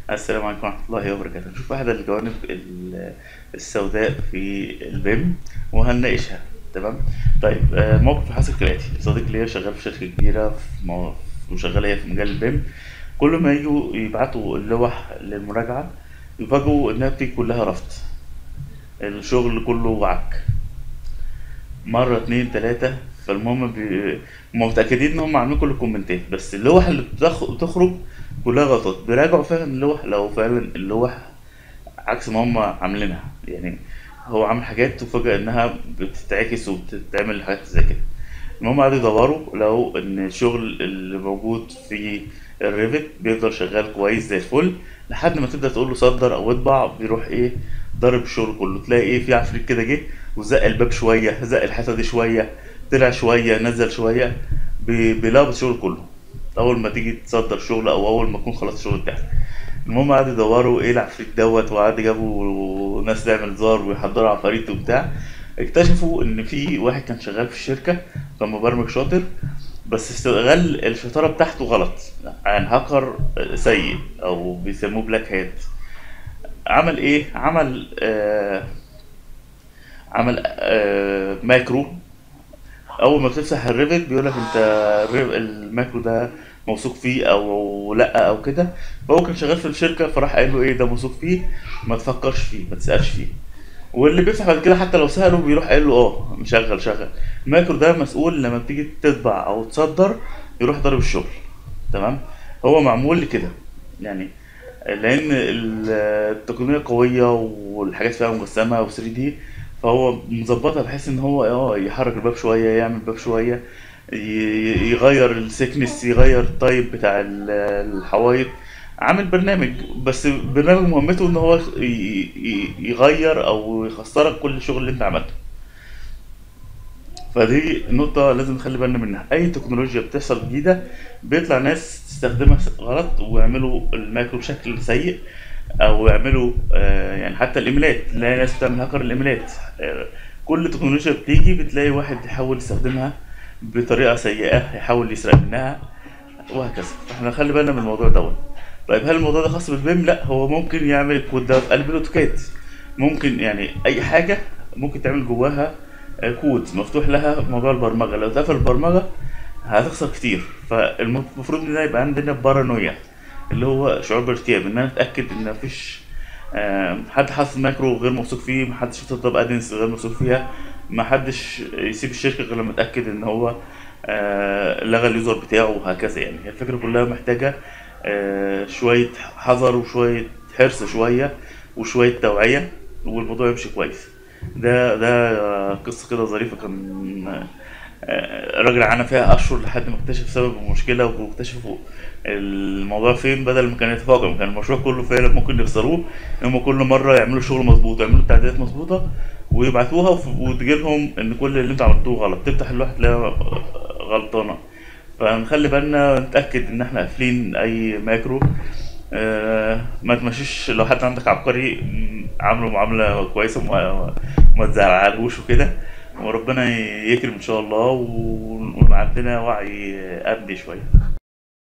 السلام عليكم ورحمة الله وبركاته. نشوف أحد الجوانب السوداء في البيم وهنناقشها. تمام. طيب، موقف حصل كالآتي: صديق ليا شغال في شركة كبيرة وشغال هي في مجال البيم. كل ما يجوا يبعتوا اللوح للمراجعة يفاجئوا إنها بتيجي كلها رفض، الشغل كله عك، مرة اتنين تلاتة. فالمهم هم متأكدين إن هم عاملين كل الكومنتات، بس اللوح اللي بتخرج كلها غلطات. بيراجعوا فعلا اللوح لو فعلا اللوح عكس ما هم عاملينها، يعني هو عامل حاجات وفجأة انها بتتعكس وبتتعمل حاجات زي كده. المهم قعدوا يدوروا لو ان الشغل اللي موجود في الريفت بيفضل شغال كويس زي الفل لحد ما تبدأ تقول له صدر او اطبع، بيروح ايه؟ ضرب الشغل كله. تلاقي ايه؟ في عفريت كده جه وزق الباب شوية، زق الحيطة دي شوية، طلع شوية، نزل شوية، بيلخبط الشغل كله اول ما تيجي تصدر شغل او اول ما تكون خلاص الشغل بتاعك. المهم قعدوا يدوروا ايه العفريت دوت، وقعدوا جابوا ناس تعمل زار ويحضروا عفاريت وبتاع. اكتشفوا ان في واحد كان شغال في الشركة، كان مبرمج شاطر، بس استغل الشطارة بتاعته غلط. يعني هاكر سيء او بيسموه بلاك هات. عمل ايه؟ عمل ماكرو. اول ما بتفتح الريفت بيقول لك انت الماكرو ده موثوق فيه او لا او كده. فهو كان شغال في الشركه فراح قال له ايه ده موثوق فيه، ما تفكرش فيه، ما تسالش فيه. واللي بيفتح بعد كده حتى لو ساله بيروح قال له مشغل شغل. الماكرو ده مسؤول لما بتيجي تطبع او تصدر يروح ضارب الشغل. تمام. هو معمول لكده يعني، لان التقنيه قويه والحاجات فيها مجسمه و 3 دي. فهو مظبطها بحيث ان هو يحرك الباب شويه، يعمل الباب شويه، يغير السكنس، يغير التايب بتاع الحوايط. عامل برنامج، بس برنامج مهمته ان هو يغير او يخسرك كل الشغل اللي انت عملته. فدي نقطة لازم نخلي بالنا منها. أي تكنولوجيا بتحصل جديدة بيطلع ناس تستخدمها غلط ويعملوا المايكرو بشكل سيء، أو يعملوا يعني حتى الإيميلات، تلاقي ناس بتعمل هاكر الإيميلات. كل تكنولوجيا بتيجي بتلاقي واحد يحاول يستخدمها بطريقة سيئة، يحاول يسرق منها وهكذا. فاحنا نخلي بالنا من الموضوع دوت. طيب، هل الموضوع ده خاص بالبيم؟ لا، هو ممكن يعمل الكود ده في قلب الاوتوكاد. ممكن يعني اي حاجه ممكن تعمل جواها كود مفتوح لها موضوع البرمجه. لو اتقفل البرمجه هتخسر كتير. فالمفروض ان يبقى عندنا بارانويا، اللي هو شعور بارتياب، ان انا اتاكد ان مفيش حد حاطط ماكرو غير موثوق فيه، محدش يطلب ادنس غير موثوق فيها، محدش يسيب الشركه غير لما اتاكد ان هو لغى اليوزر بتاعه وهكذا. يعني هي الفكره كلها محتاجه شويه حذر وشويه حرص شويه وشويه توعيه، والموضوع يمشي كويس. ده قصه كده ظريفه. كان الراجل عانى فيها اشهر لحد ما اكتشف سبب المشكله واكتشفوا الموضوع فين. بدل ما كان يتفاقم كان المشروع كله فعلا ممكن يخسروه. هم كل مره يعملوا شغل مظبوط، يعملوا تعديلات مظبوطه ويبعتوها وتجي لهم ان كل اللي انتوا عملتوه غلط. تفتح اللوحه تلاقيها غلطانه. فنخلي بالنا، نتاكد ان احنا قافلين اي ماكرو. ما تمشيش لو حد عندك عبقري عامله معامله كويسه، وما تزعلهوش وكده. وربنا يكرم ان شاء الله، ويبقى عندنا وعي امني شويه.